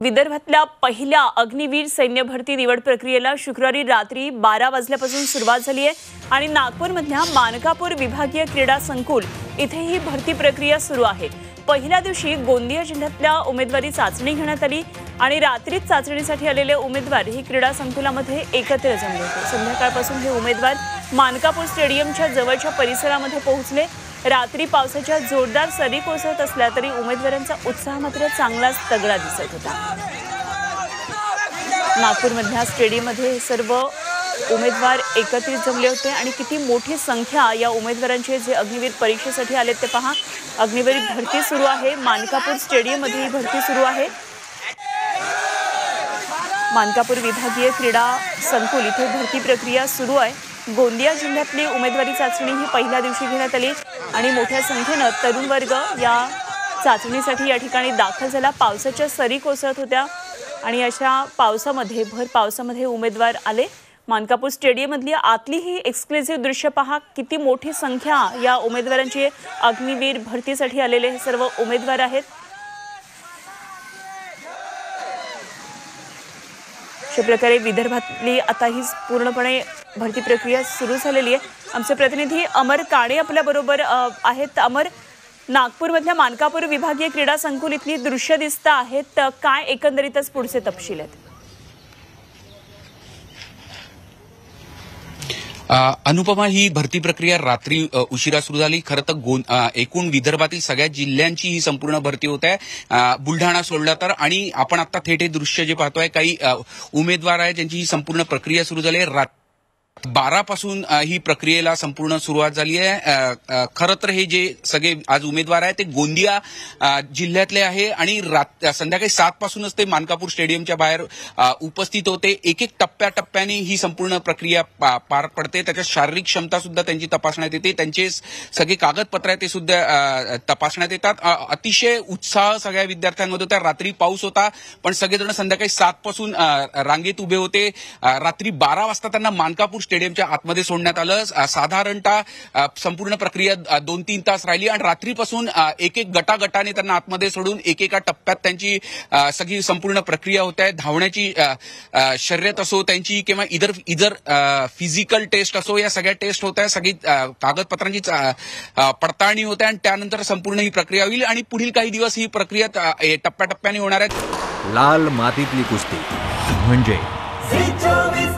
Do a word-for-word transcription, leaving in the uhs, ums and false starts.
विदर्भातल्या पहिल्या अग्निवीर सैन्य भरती निवड प्रक्रियेला शुक्रवारी रात्री बारा वाजल्यापासून सुरुवात झाली आहे आणि नागपूरमधल्या मानकापूर विभागीय क्रीडा संकुल इथे ही भरती प्रक्रिया सुरू आहे। पहिल्या दिवशी गोंदिया जिल्ह्यातल्या उमेदवारी चाचणी घेण्यात आली आणि रात्रीच चाचणीसाठी आलेले उमेदवार ही क्रीडा संकुलामध्ये एकत्र जमले होते। संध्याकाळपासून हे उमेदवार मानकापूर स्टेडियमच्या जवळच्या परिसरामध्ये पोहोचले। रात्री पावसाच्या जोरदार सरी कोसळत असल्या तरी उमेदवारांचा उत्साह मात्र चांगलाच तगडा दिसत होता। नागपूरमधल्या स्टेडियममध्ये सर्व उमेदवार एकत्रित जमले होते आणि किती मोठी संख्या या उमेदवारांची जे अग्निवीर परीक्षेसाठी आले ते पहा। अग्निवीर भरती सुरू आहे। मानकापूर स्टेडियममध्ये ही भरती सुरू आहे। मानकापूर विभागीय क्रीडा संकुल इथे भरती प्रक्रिया सुरू आहे। गोंदिया जिल्ह्यातली उमेदवारी चाचणी ही पहिल्या दिवशी घेण्यात आली आणि मोठ्या संख्येने तरुण वर्ग या चाचणीसाठी या ठिकाणी दाखल झाला। पावसाच्या सरी कोसळत होत्या आणि अशा पावसामध्ये भर पावसामध्ये उमेदवार आले। मानकापूर स्टेडियममधली आतली ही एक्सक्लुझिव्ह दृश्य पहा। किती मोठी संख्या या उमेदवारांची अग्निवीर भरतीसाठी आलेले हे सर्व उमेदवार आहेत। अशा प्रकारे विदर्भातली आता ही पूर्णपणे भरती प्रक्रिया सुरू झालेली आहे। आमचे प्रतिनिधी अमर काणे आपल्या बरोबर आहेत। अमर, नागपूरमधल्या मानकापूर विभागीय क्रीडा संकुल इथली दृश्य दिसत आहेत, काय एकंदरीतच पुढचे तपशील आहेत? अनुपमा, ही भरती प्रक्रिया रात्री उशिरा सुरू झाली। खरं तर एकूण विदर्भातील सगळ्या जिल्ह्यांची ही संपूर्ण भरती होत आहे, बुलढाणा सोडला तर। आणि आपण आता थेट हे दृश्य जे पाहतोय, काही उमेदवार आहेत ज्यांची ही संपूर्ण प्रक्रिया सुरू झाली आहे। बारा पासून ही प्रक्रियेला संपूर्ण सुरुवात झाली आहे। खरं तर हे जे सगळे आज उमेदवार आहेत ते गोंदिया जिल्ह्यातले आहे आणि संध्याकाळी सात पासूनच ते मानकापूर स्टेडियमच्या बाहेर उपस्थित होते। एक एक टप्प्याटप्प्याने ही संपूर्ण प्रक्रिया पार पडते। त्याच्यात शारीरिक क्षमता सुद्धा त्यांची तपासण्यात येते, त्यांचे सगळे कागदपत्र आहेत ते सुद्धा तपासण्यात येतात। अतिशय उत्साह सगळ्या विद्यार्थ्यांमध्ये होता। रात्री पाऊस होता पण सगळेजण संध्याकाळी सात पासून रांगेत उभे होते। रात्री बारा वाजता त्यांना मानकापूर स्टेडियमच्या आतमध्ये सोडण्यात आलं। साधारणतः संपूर्ण प्रक्रिया दोन तीन तास राहिली आणि रात्रीपासून एक एक गटागटाने त्यांना आतमध्ये सोडून एकेका टप्प्यात त्यांची सगळी संपूर्ण प्रक्रिया होत आहे। धावण्याची शर्यत असो त्यांची किंवा इतर इतर फिजिकल टेस्ट असो, या सगळ्या टेस्ट होत आहे। सगळी कागदपत्रांची पडताळणी होते आणि त्यानंतर संपूर्ण ही प्रक्रिया होईल आणि पुढील काही दिवस ही प्रक्रिया टप्प्याटप्प्याने होणार आहे। लाल मातीतली कुस्ती म्हणजे